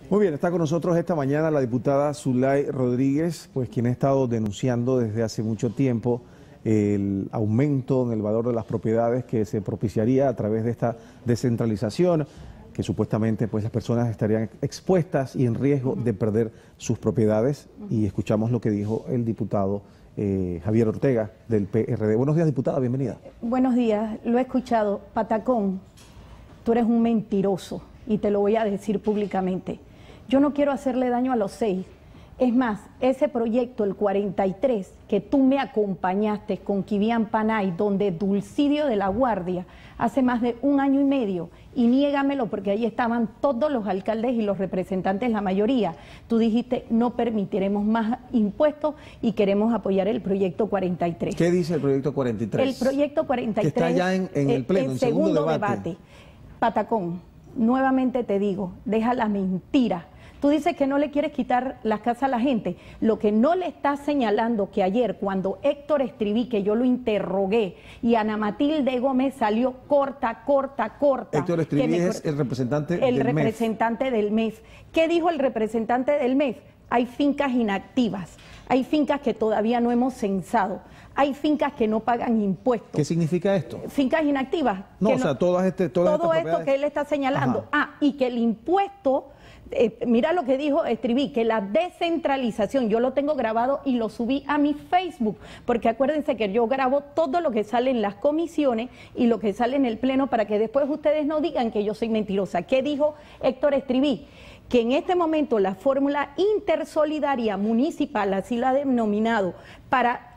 Muy bien, está con nosotros esta mañana la diputada Zulay Rodríguez, pues quien ha estado denunciando desde hace mucho tiempo el aumento en el valor de las propiedades que se propiciaría a través de esta descentralización, que supuestamente pues las personas estarían expuestas y en riesgo de perder sus propiedades. Y escuchamos lo que dijo el diputado Javier Ortega del PRD. Buenos días, diputada, bienvenida. Buenos días, lo he escuchado. Patacón, tú eres un mentiroso y te lo voy a decir públicamente. Yo no quiero hacerle daño a los 6. Es más, ese proyecto, el 43, que tú me acompañaste con Kivian Panay, donde Dulcidio de la Guardia, hace más de 1 año y medio, y niégamelo porque ahí estaban todos los alcaldes y los representantes, la mayoría. Tú dijiste, no permitiremos más impuestos y queremos apoyar el proyecto 43. ¿Qué dice el proyecto 43? El proyecto 43 que está ya en el pleno, en segundo debate. Patacón, nuevamente te digo, deja la mentira. Tú dices que no le quieres quitar las casas a la gente. Lo que no le estás señalando que ayer, cuando Héctor Estriví, que yo lo interrogué, y Ana Matilde Gómez salió corta. Héctor Estriví es el representante del MEF. El representante del MEF. ¿Qué dijo el representante del MEF? Hay fincas inactivas, hay fincas que todavía no hemos censado, hay fincas que no pagan impuestos. ¿Qué significa esto? Fincas inactivas. No, o sea, todo esto que él está señalando. Ajá. Y que el impuesto... mira lo que dijo Estriví, que la descentralización, yo lo tengo grabado y lo subí a mi Facebook, porque acuérdense que yo grabo todo lo que sale en las comisiones y lo que sale en el pleno para que después ustedes no digan que yo soy mentirosa. ¿Qué dijo Héctor Estriví? Que en este momento la fórmula intersolidaria municipal, así la ha denominado, para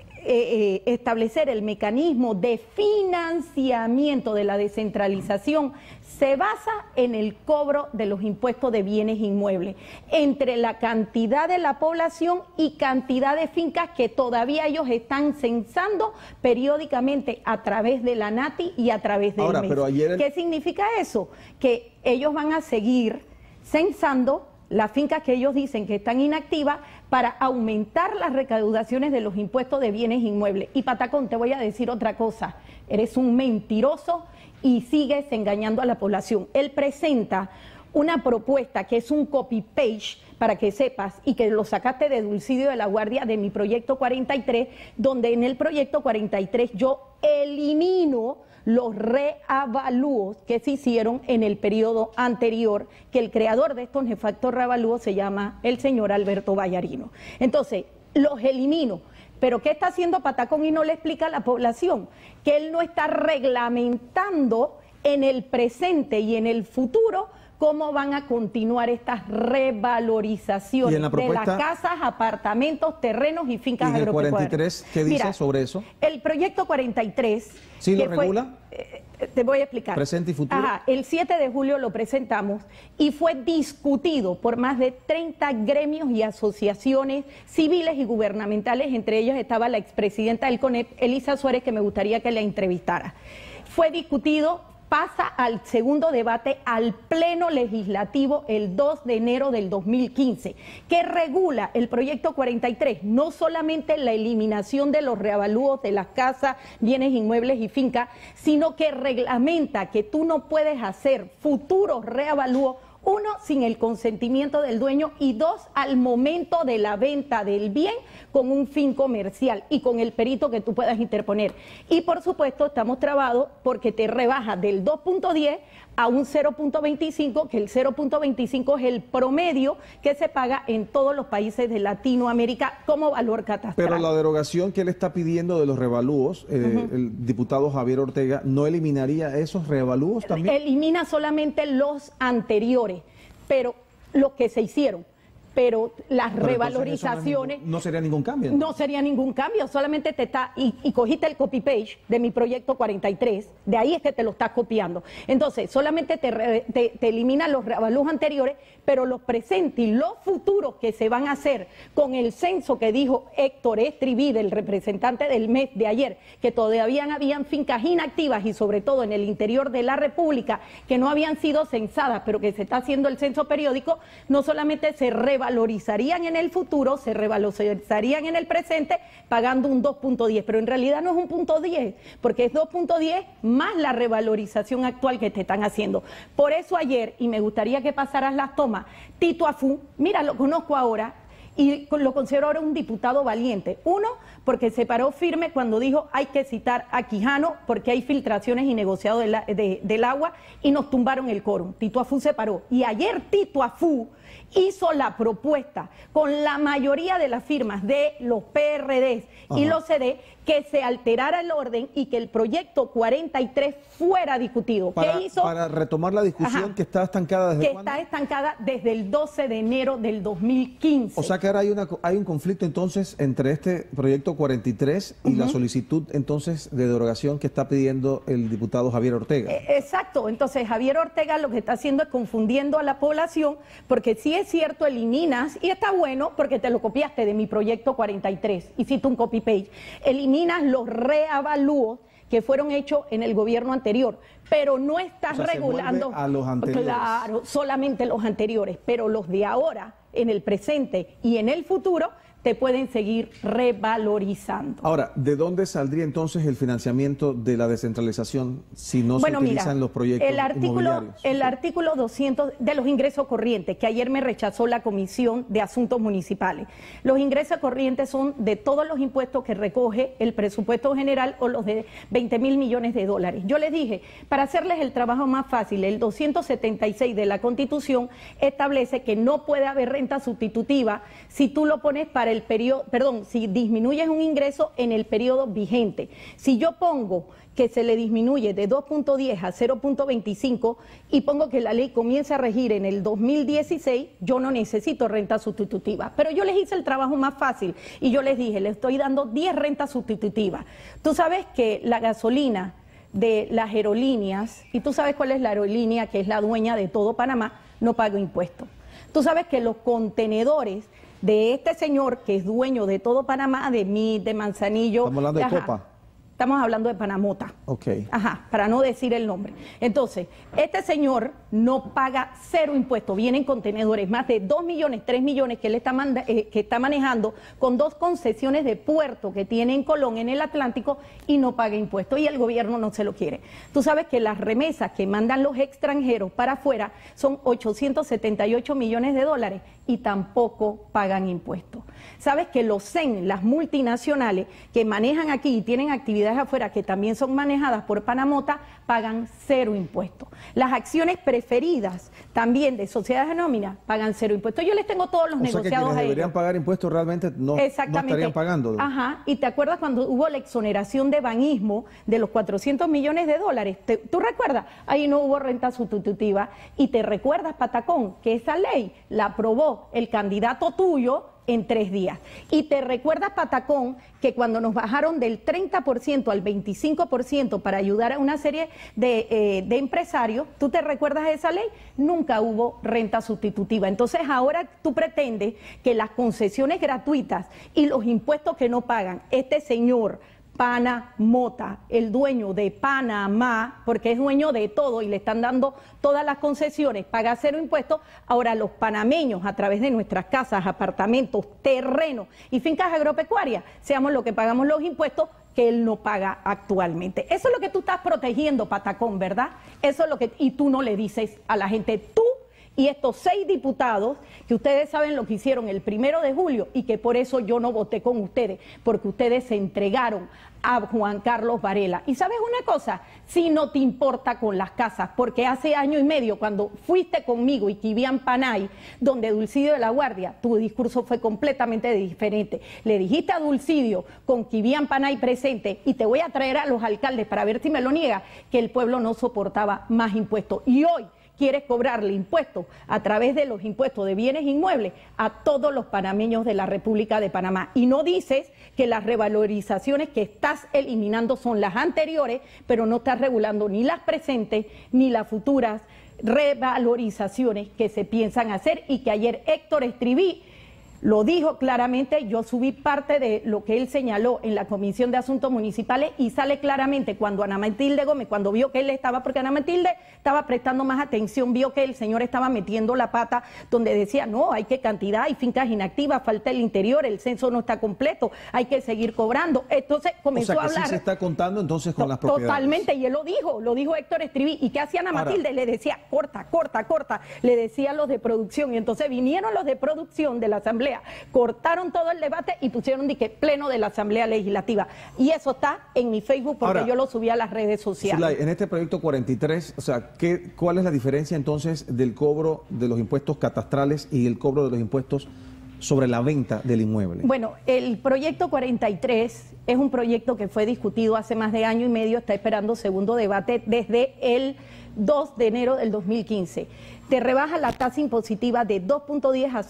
establecer el mecanismo de financiamiento de la descentralización se basa en el cobro de los impuestos de bienes inmuebles, entre la cantidad de la población y cantidad de fincas que todavía ellos están censando periódicamente a través de la NATI y a través del MES. Pero ayer... ¿Qué significa eso? Que ellos van a seguir censando las fincas que ellos dicen que están inactivas para aumentar las recaudaciones de los impuestos de bienes inmuebles. Y Patacón, te voy a decir otra cosa, eres un mentiroso y sigues engañando a la población. Él presenta una propuesta que es un copy-page, para que sepas, y que lo sacaste de Dulcidio de la Guardia, de mi proyecto 43, donde en el proyecto 43 yo elimino los reavalúos que se hicieron en el periodo anterior, que el creador de estos nefastos reavalúos se llama el señor Alberto Vallarino. Entonces, los elimino. Pero ¿qué está haciendo Patacón y no le explica a la población? Que él no está reglamentando en el presente y en el futuro cómo van a continuar estas revalorizaciones de las casas, apartamentos, terrenos y fincas agropecuarias. ¿Y el 43 qué dice sobre eso? El proyecto 43... ¿Sí lo regula? Te voy a explicar. ¿Presente y futuro? Ajá, el 7 de julio lo presentamos y fue discutido por más de 30 gremios y asociaciones civiles y gubernamentales, entre ellos estaba la expresidenta del CONEP, Elisa Suárez, que me gustaría que la entrevistara. Fue discutido, pasa al segundo debate al Pleno Legislativo el 2 de enero del 2015, que regula el proyecto 43, no solamente la eliminación de los reavalúos de las casas, bienes inmuebles y fincas, sino que reglamenta que tú no puedes hacer futuros reavalúos, 1, sin el consentimiento del dueño y 2, al momento de la venta del bien con un fin comercial y con el perito que tú puedas interponer. Y por supuesto estamos trabados porque te rebaja del 2.10 a un 0.25, que el 0.25 es el promedio que se paga en todos los países de Latinoamérica como valor catastral. Pero la derogación que él está pidiendo de los revalúos, el diputado Javier Ortega, ¿no eliminaría esos revalúos también? Elimina solamente los anteriores, pero los que se hicieron. Pero las revalorizaciones... No sería ningún cambio. No sería ningún cambio, solamente te está... Y cogiste el copy-page de mi proyecto 43, de ahí es que te lo estás copiando. Entonces, solamente te eliminan los revalúos anteriores, pero los presentes y los futuros que se van a hacer con el censo que dijo Héctor Estriví, el representante del MES de ayer, que todavía habían fincas inactivas y sobre todo en el interior de la República, que no habían sido censadas, pero que se está haciendo el censo periódico, no solamente se revaloriza, revalorizarían en el futuro, se revalorizarían en el presente pagando un 2.10, pero en realidad no es un 0.10, porque es 2.10 más la revalorización actual que te están haciendo. Por eso ayer, y me gustaría que pasaras las tomas, Tito Afú, mira, lo conozco ahora, y lo considero ahora un diputado valiente. Uno, porque se paró firme cuando dijo hay que citar a Quijano porque hay filtraciones y negociado del agua y nos tumbaron el quórum. Tito Afú se paró. Y ayer Tito Afú hizo la propuesta con la mayoría de las firmas de los PRDs y los CD que se alterara el orden y que el proyecto 43 fuera discutido. ¿Qué hizo? Para retomar la discusión que está estancada ¿desde cuándo? Está estancada desde el 12 de enero del 2015. O sea que ahora hay un conflicto entonces entre este proyecto 43 y la solicitud entonces de derogación que está pidiendo el diputado Javier Ortega. Exacto, entonces Javier Ortega lo que está haciendo es confundiendo a la población, porque sí es cierto, eliminas, y está bueno porque te lo copiaste de mi proyecto 43, hiciste un copy-paste, eliminas los reavalúos que fueron hechos en el gobierno anterior, pero no estás regulando a los anteriores. Claro, solamente los anteriores, pero los de ahora, en el presente y en el futuro, te pueden seguir revalorizando. Ahora, ¿de dónde saldría entonces el financiamiento de la descentralización si no se utilizan los proyectos inmobiliarios? El artículo 200 de los ingresos corrientes, que ayer me rechazó la Comisión de Asuntos Municipales. Los ingresos corrientes son de todos los impuestos que recoge el presupuesto general o los de 20.000 millones de dólares. Yo les dije, para hacerles el trabajo más fácil, el 276 de la Constitución establece que no puede haber renta sustitutiva si tú lo pones para el periodo, perdón, si disminuyes un ingreso en el periodo vigente. Si yo pongo que se le disminuye de 2.10 a 0.25 y pongo que la ley comienza a regir en el 2016, yo no necesito renta sustitutiva. Pero yo les hice el trabajo más fácil y yo les dije, le estoy dando 10 rentas sustitutivas. Tú sabes que la gasolina de las aerolíneas, y tú sabes cuál es la aerolínea que es la dueña de todo Panamá, no paga impuestos. Tú sabes que los contenedores de este señor que es dueño de todo Panamá, de mí, de Manzanillo. Estamos hablando de Copa. Estamos hablando de Panamota. Ok. Ajá, para no decir el nombre. Entonces, este señor no paga cero impuestos. Vienen contenedores, más de 2 millones, 3 millones que él está manejando con 2 concesiones de puerto que tiene en Colón, en el Atlántico, y no paga impuestos. Y el gobierno no se lo quiere. Tú sabes que las remesas que mandan los extranjeros para afuera son 878 millones de dólares y tampoco pagan impuestos. Sabes que los CEN, las multinacionales que manejan aquí y tienen actividades afuera que también son manejadas por Panamota, pagan cero impuestos. Las acciones preferidas también de sociedades anónimas pagan cero impuestos. Yo les tengo todos los negociados que quienes a ellos. Deberían pagar impuestos realmente no estarían pagando. Ajá, y te acuerdas cuando hubo la exoneración de banismo de los 400 millones de dólares. ¿Tú recuerdas? Ahí no hubo renta sustitutiva. Y te recuerdas, Patacón, que esa ley la aprobó el candidato tuyo en 3 días. Y te recuerdas, Patacón, que cuando nos bajaron del 30% al 25% para ayudar a una serie de empresarios, ¿tú te recuerdas de esa ley? Nunca hubo renta sustitutiva. Entonces ahora tú pretendes que las concesiones gratuitas y los impuestos que no pagan, este señor Panamota, el dueño de Panamá, porque es dueño de todo y le están dando todas las concesiones, paga cero impuestos. Ahora los panameños, a través de nuestras casas, apartamentos, terrenos y fincas agropecuarias, seamos lo que pagamos los impuestos que él no paga actualmente. Eso es lo que tú estás protegiendo, Patacón, ¿verdad? Eso es lo que, y tú no le dices a la gente, tú y estos 6 diputados, que ustedes saben lo que hicieron el 1 de julio y que por eso yo no voté con ustedes, porque ustedes se entregaron a Juan Carlos Varela. Y ¿sabes una cosa? Si no te importa con las casas, porque hace año y medio, cuando fuiste conmigo y Kivian Panay, donde Dulcidio de la Guardia, tu discurso fue completamente diferente. Le dijiste a Dulcidio, con Kivian Panay presente, y te voy a traer a los alcaldes para ver si me lo niega, que el pueblo no soportaba más impuestos. Y hoy quieres cobrarle impuestos a través de los impuestos de bienes inmuebles a todos los panameños de la República de Panamá. Y no dices que las revalorizaciones que estás eliminando son las anteriores, pero no estás regulando ni las presentes ni las futuras revalorizaciones que se piensan hacer y que ayer Héctor Estriví Lo dijo claramente, yo subí parte de lo que él señaló en la Comisión de Asuntos Municipales y sale claramente cuando Ana Matilde Gómez, cuando vio que él estaba, porque Ana Matilde estaba prestando más atención, vio que el señor estaba metiendo la pata donde decía, no, hay que cantidad, hay fincas inactivas, falta el interior, el censo no está completo, hay que seguir cobrando. Entonces comenzó a hablar. Sí se está contando entonces con las propiedades. Totalmente, y él lo dijo Héctor Estriví. ¿Y qué hacía Ana Matilde? Le decía, corta, corta, corta, le decía a los de producción, y entonces vinieron los de producción de la Asamblea, cortaron todo el debate y pusieron pleno de la Asamblea Legislativa. Y eso está en mi Facebook porque yo lo subí a las redes sociales. Zulay, en este proyecto 43, o sea, ¿cuál es la diferencia entonces del cobro de los impuestos catastrales y el cobro de los impuestos sobre la venta del inmueble? Bueno, el proyecto 43 es un proyecto que fue discutido hace más de año y medio, está esperando segundo debate desde el 2 de enero del 2015. Te rebaja la tasa impositiva de 2.10 a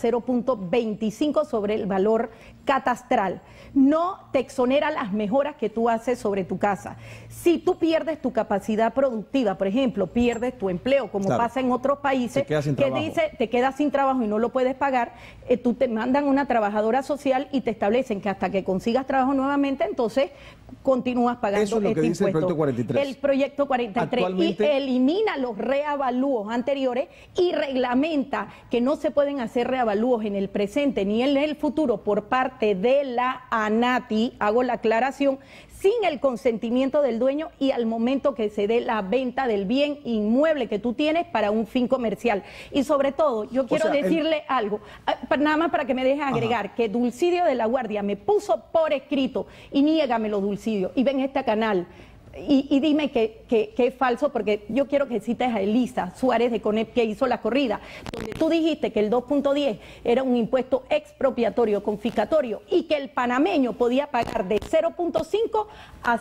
0.25 sobre el valor catastral. No te exonera las mejoras que tú haces sobre tu casa. Si tú pierdes tu capacidad productiva, por ejemplo, pierdes tu empleo, como pasa en otros países, que dice te quedas sin trabajo y no lo puedes pagar, tú te mandan una trabajadora social y te establecen que hasta que consigas trabajo nuevamente, entonces continúas pagando Eso es lo que dice impuesto. El proyecto 43. El proyecto 43 y elimina los reavalúos anteriores y reglamenta que no se pueden hacer reavalúos en el presente ni en el futuro por parte de la ANATI, hago la aclaración, sin el consentimiento del dueño y al momento que se dé la venta del bien inmueble que tú tienes para un fin comercial. Y sobre todo, yo quiero decirle algo, nada más para que me dejes agregar, que Dulcidio de la Guardia me puso por escrito, y niégamelo, Dulcidio, y ven este canal, y dime que es falso, porque yo quiero que cites a Elisa Suárez de CONEP, que hizo la corrida, donde tú dijiste que el 2.10 era un impuesto expropiatorio, confiscatorio, y que el panameño podía pagar de 0.5 a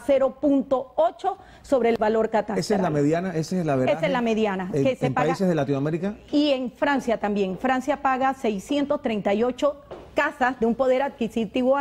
0.8 sobre el valor catastral. ¿Esa es la mediana? ¿Esa es la verdad? Esa es la mediana. Que se paga, países de Latinoamérica? Y en Francia también. Francia paga 638 casas de un poder adquisitivo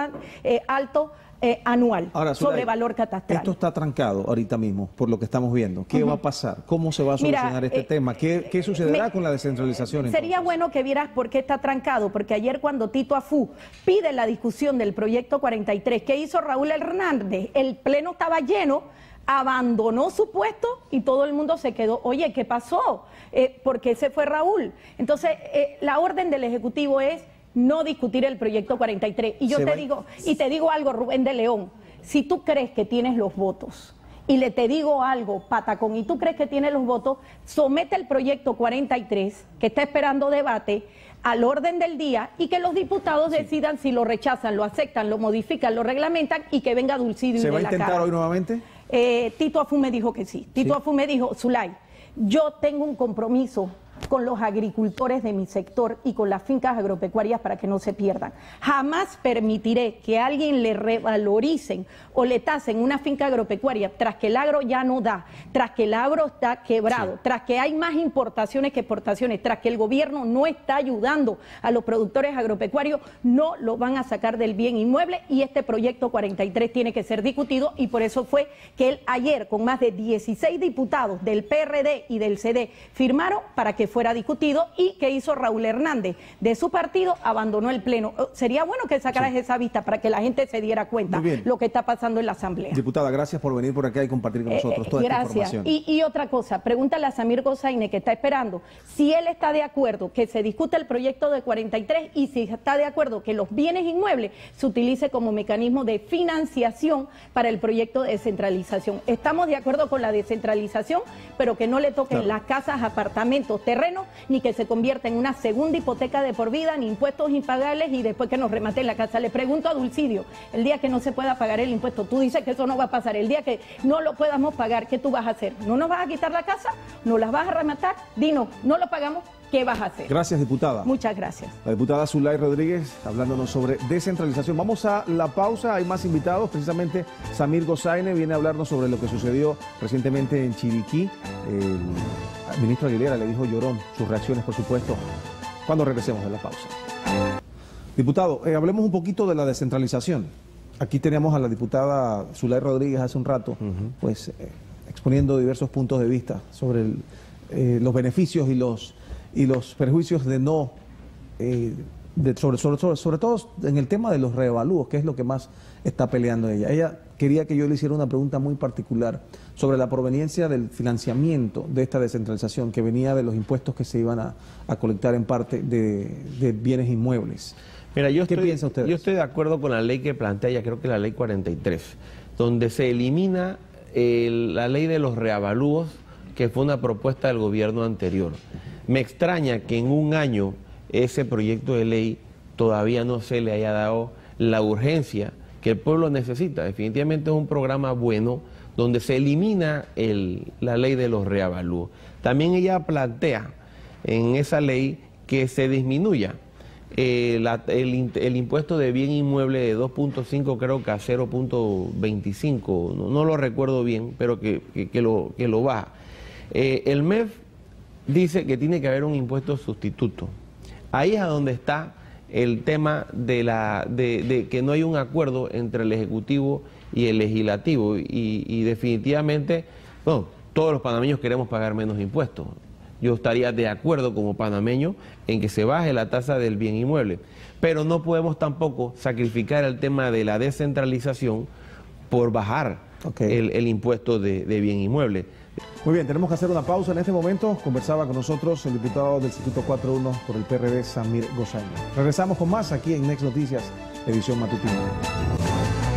alto anual. Ahora, Zulay, sobre valor catastral. Esto está trancado ahorita mismo, por lo que estamos viendo. ¿Qué va a pasar? ¿Cómo se va a solucionar este tema? ¿Qué sucederá con la descentralización? Sería bueno que vieras por qué está trancado, porque ayer cuando Tito Afú pide la discusión del proyecto 43, ¿qué hizo Raúl Hernández? El pleno estaba lleno, abandonó su puesto y todo el mundo se quedó, oye, ¿qué pasó? ¿Por qué se fue Raúl? Entonces, la orden del Ejecutivo es no discutir el proyecto 43. Y yo te digo algo, Rubén de León, si tú crees que tienes los votos, y te digo algo, Patacón, y tú crees que tienes los votos, somete el proyecto 43, que está esperando debate, al orden del día, y que los diputados decidan si lo rechazan, lo aceptan, lo modifican, lo reglamentan, y que venga Dulcidio y ¿Se va a de la intentar cara. Hoy nuevamente? Tito Afú me dijo que sí. Tito Afú me dijo, Zulay, yo tengo un compromiso con los agricultores de mi sector y con las fincas agropecuarias para que no se pierdan. Jamás permitiré que a alguien le revaloricen o le tasen una finca agropecuaria tras que el agro ya no da, tras que el agro está quebrado, tras que hay más importaciones que exportaciones, tras que el gobierno no está ayudando a los productores agropecuarios, no lo van a sacar del bien inmueble, y este proyecto 43 tiene que ser discutido, y por eso fue que él ayer, con más de 16 diputados del PRD y del CD, firmaron para que fuera discutido. ¿Y qué hizo Raúl Hernández? De su partido abandonó el pleno. Sería bueno que sacaras esa vista para que la gente se diera cuenta lo que está pasando en la Asamblea. Diputada, gracias por venir por acá y compartir con nosotros toda esta información. Y otra cosa, pregúntale a Samir Gozaine, que está esperando, si él está de acuerdo que se discute el proyecto de 43 y si está de acuerdo que los bienes inmuebles se utilice como mecanismo de financiación para el proyecto de descentralización. Estamos de acuerdo con la descentralización, pero que no le toquen las casas, apartamentos, terrenos, ni que se convierta en una segunda hipoteca de por vida, ni impuestos impagables y después que nos rematen la casa. Le pregunto a Dulcidio, el día que no se pueda pagar el impuesto, tú dices que eso no va a pasar, el día que no lo podamos pagar, ¿qué tú vas a hacer? ¿No nos vas a quitar la casa? ¿No las vas a rematar? Dinos, no lo pagamos, ¿qué vas a hacer? Gracias, diputada. Muchas gracias. La diputada Zulay Rodríguez hablándonos sobre descentralización. Vamos a la pausa, hay más invitados, precisamente Samir Gozaine viene a hablarnos sobre lo que sucedió recientemente en Chiriquí. El ministro Aguilera le dijo llorón, sus reacciones, por supuesto, cuando regresemos de la pausa. Diputado, hablemos un poquito de la descentralización. Aquí teníamos a la diputada Zulay Rodríguez hace un rato, exponiendo diversos puntos de vista sobre los beneficios y los perjuicios de no sobre todo en el tema de los reevalúos, que es lo que más está peleando ella. Ella quería que yo le hiciera una pregunta muy particular sobre la proveniencia del financiamiento de esta descentralización que venía de los impuestos que se iban a colectar en parte de bienes inmuebles. Mira, ¿Qué piensa usted? Yo estoy de acuerdo con la ley que plantea, ya creo que la ley 43, donde se elimina la ley de los reavalúos, que fue una propuesta del gobierno anterior. Me extraña que en un año ese proyecto de ley todavía no se le haya dado la urgencia que el pueblo necesita. Definitivamente es un programa bueno donde se elimina la ley de los reavalúos. También ella plantea en esa ley que se disminuya el impuesto de bien inmueble de 2.5 creo que a 0.25, no lo recuerdo bien, pero que lo baja. El MEF dice que tiene que haber un impuesto sustituto. Ahí es a donde está el tema de que no hay un acuerdo entre el Ejecutivo y el Legislativo y definitivamente, bueno, todos los panameños queremos pagar menos impuestos. Yo estaría de acuerdo como panameño en que se baje la tasa del bien inmueble, pero no podemos tampoco sacrificar el tema de la descentralización por bajar el impuesto de bien inmueble. Muy bien, tenemos que hacer una pausa en este momento. Conversaba con nosotros el diputado del Circuito 4-1 por el PRD, Samir Gozaine. Regresamos con más aquí en Next Noticias, edición matutina.